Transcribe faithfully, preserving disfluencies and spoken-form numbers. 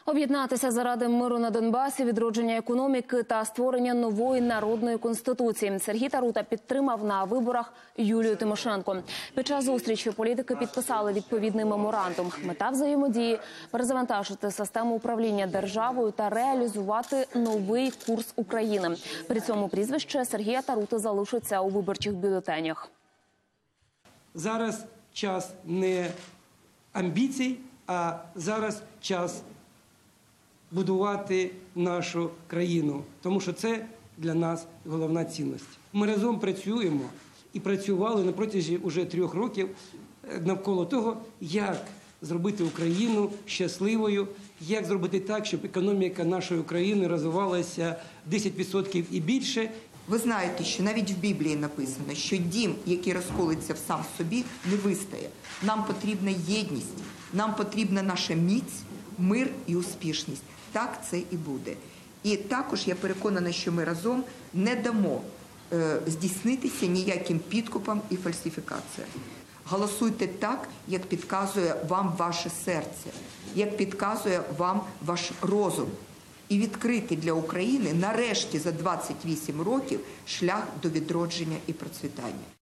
Об'єднатися заради миру на Донбасі, відродження економіки та створення нової народної конституції. Сергій Тарута підтримав на виборах Юлію Тимошенко. Під час зустрічі політики підписали відповідний меморандум. Мета взаємодії – перезавантажити систему управління державою та реалізувати новий курс України. При цьому прізвище Сергія Тарути залишиться у виборчих бюлетенях. Зараз час не амбіцій, а зараз час будувати нашу країну, тому що це для нас головна цінність. Ми разом працюємо і працювали на протязі уже трьох років навколо того, як зробити Україну щасливою, як зробити так, щоб економіка нашої країни розвивалася десять відсотків і більше. Ви знаєте, що навіть в Біблії написано, що дім, який розколиться в сам собі, не вистоє. Нам потрібна єдність, нам потрібна наша міць, мир і успішність. Так це і буде. І також я переконана, що ми разом не дамо е, здійснитися ніяким підкупам і фальсифікаціям. Голосуйте так, як підказує вам ваше серце, як підказує вам ваш розум. І відкрити для України нарешті за двадцять вісім років шлях до відродження і процвітання.